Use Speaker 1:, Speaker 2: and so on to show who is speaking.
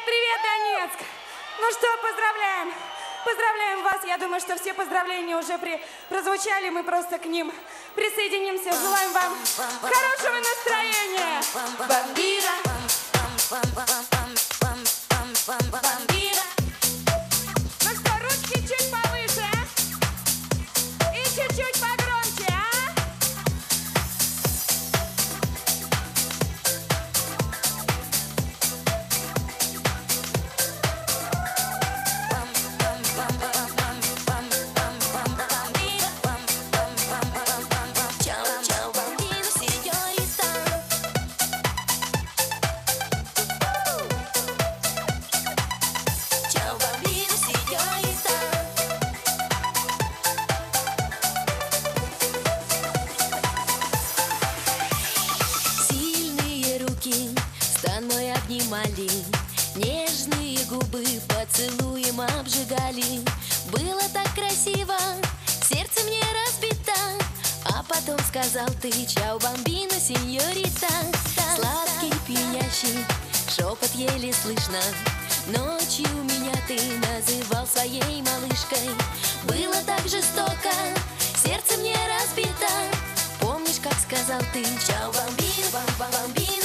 Speaker 1: Привет, привет, Донецк! Ну что, поздравляем! Поздравляем вас! Я думаю, что все поздравления уже прозвучали, мы просто к ним присоединимся. Желаем вам хорошего настроения! Бомбира! Бомбира! Ну что, ручки чуть повыше, а? И чуть-чуть погромче, а?
Speaker 2: Стан мой обнимали, нежные губы поцелуем обжигали. Было так красиво, сердце мне разбито, а потом сказал ты: чао, бомбина, сеньорита. Сладкий, пьянящий шепот еле слышно, ночью меня ты называл своей малышкой. Было так жестоко, сердце мне разбито. Помнишь, как сказал ты: чао, бомбина, бомбина.